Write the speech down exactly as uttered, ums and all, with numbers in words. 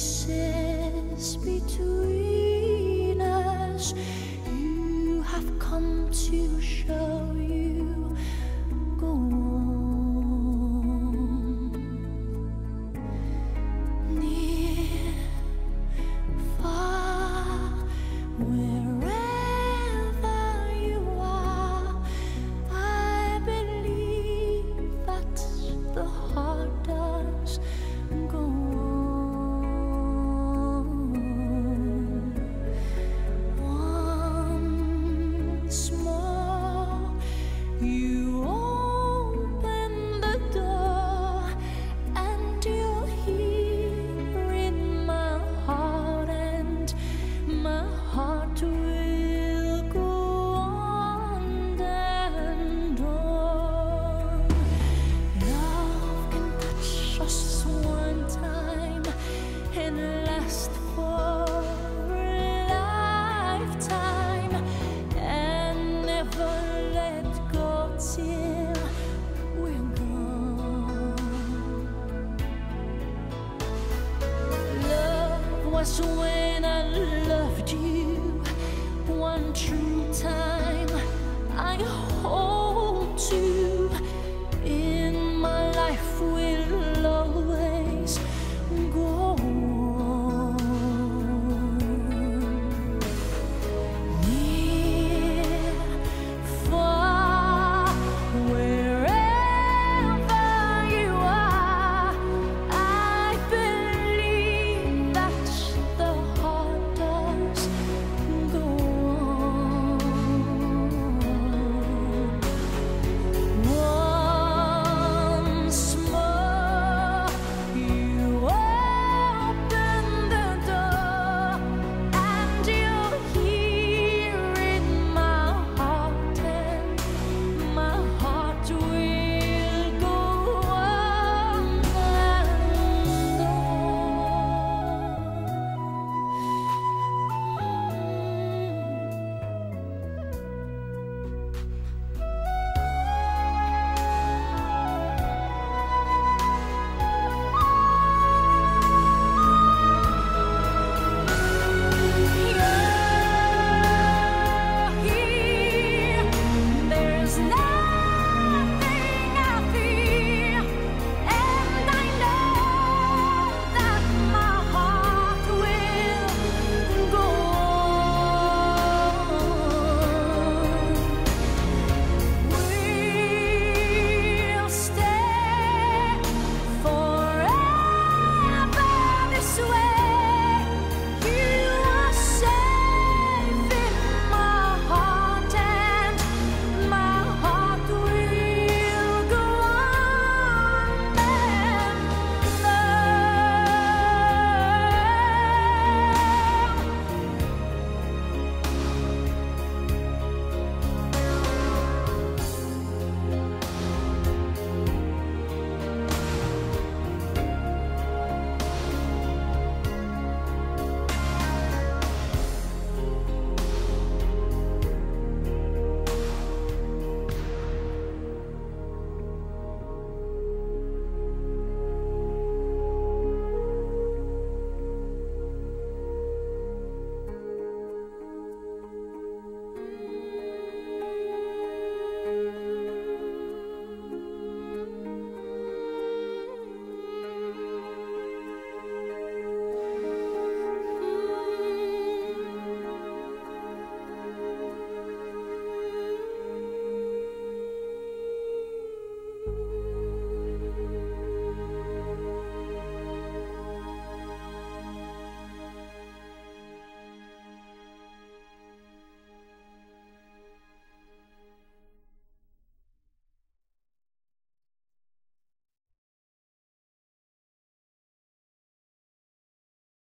spaces between us. You have come to show you. Go on. Near, far, wherever you are, I believe that the heart does go on. Once more, you open the door, and you're here in my heart, and my heart will go on and on. Love can touch us one time and last for a lifetime, and never let go till we're gone. Love was when I loved you one true time. I hold to